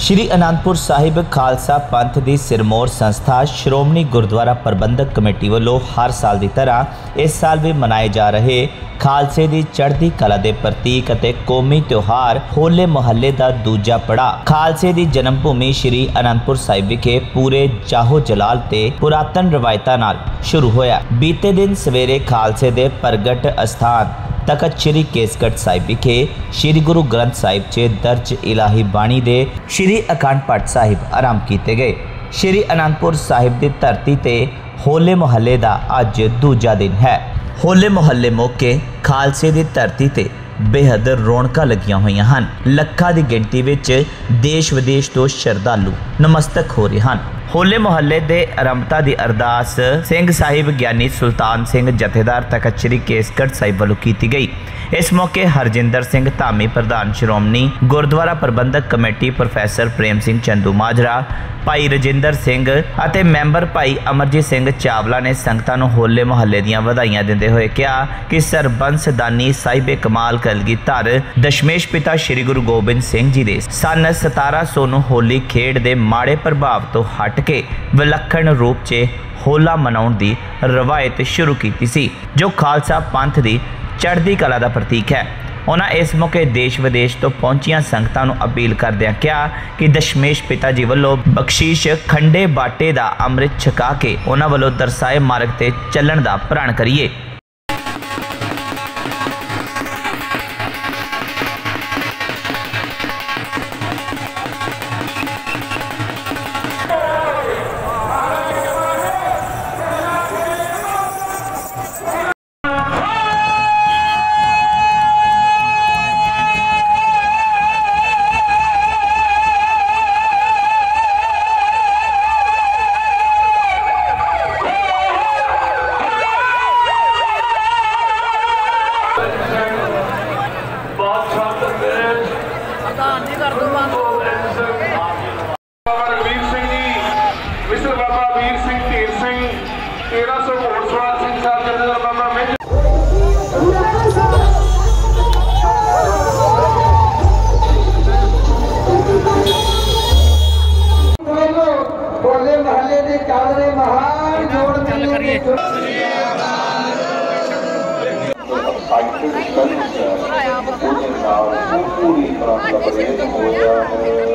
श्री आनंदपुर साहिब खालसा पंथ की सिरमौर संस्था श्रोमणी गुरुद्वारा प्रबंधक कमेटी वालों हर साल की तरह इस साल भी मनाए जा रहे खालसे की चढ़ती कला के प्रतीक अते कौमी त्यौहार होले मोहल्ले का दूजा पड़ाव खालसे की जन्म भूमि श्री आनंदपुर साहिब विखे पूरे जाहो जलाल ते पुरातन रवायतां नाल शुरू होया। बीते दिन सवेरे खालसे के प्रगट अस्थान तखत श्री केसगढ़ साहिब विखे श्री गुरु ग्रंथ साहिब च दर्ज इलाही बाणी दे श्री अखंड पाठ साहिब आरंभ किए गए। श्री आनंदपुर साहिब की धरती ते होले मोहल्ले का अज दूजा दिन है। होले मोहल्ले मौके खालसे की धरती ते बेहद रौनकां लगियां होईयां हन। लखां की गिणती विच देश विदेश तो श्रद्धालु नमस्तक हो रहे हैं। होले मोहल्ले के आरंभता की अरदास सिंह साहिब ज्ञानी सुल्तान सिंह जथेदार तखत श्री केसगढ़ साहिब वालों की गई। इस मौके हरजिंदर सिंह धामी प्रधान Shiromani Gurdwara Prabandhak committee professor Prem Singh Chandumajra, Bhai Rajinder Singh अते मैंबर भाई अमरजीत सिंह चावला ने संगतां नूं होले मोहल्ले दीआं वधाइयां दिंदे होए कहा कि सरबंस दानी साहिबे कमाल कलगीधर दशमेश पिता श्री गुरु गोबिंद सिंह जी दे सन 1700 नूं होली खेड दे माड़े प्रभाव तो हट के विलखण रूप च होला मनाउण दी रवायत शुरू की सी, जो खालसा पंथ दी चढ़ती कला का प्रतीक है। उन्होंने इस मौके देश विदेश तो पहुंचिया संगतां नूं अपील करदिआं कहा कि दशमेश पिता जी वालों बख्शीश खंडे बाटे का अमृत छका के उन्हां वालों दरसाए मार्ग ते चलण का प्रण करिए। पूरी तरह